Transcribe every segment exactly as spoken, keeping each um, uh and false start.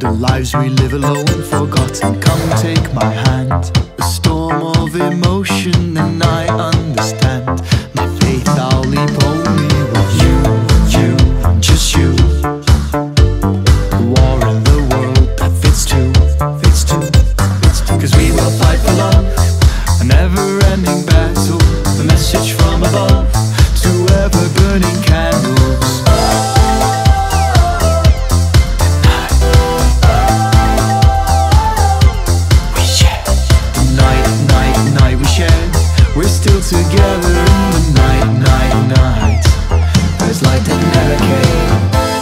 The lives we live alone, forgotten. Come take my hand. A storm of emotion and I understand. My faith I'll leap only with you, you, just you. War in the world that fits too, fits too, fits too. Cause we will fight for love, a never-ending battle. The message from above to ever-burning candles. We're still together in the night, night, night. There's light that never came.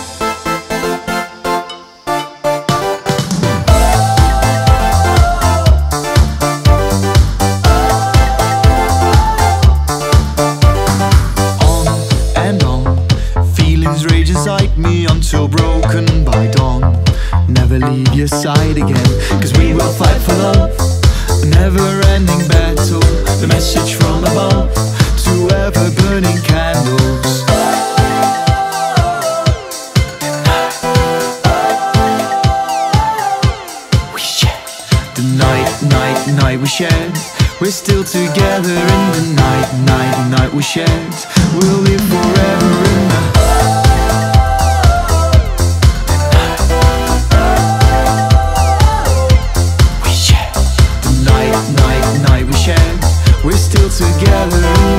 On and on, feelings rage inside me until broken by dawn. Never leave your side again, cause we will fight for love. A never-ending battle, the message from above to ever-burning candles. We shared the night, night, night we shared. We're still together in the night, night, night we shared. We'll live forever in the we're still together.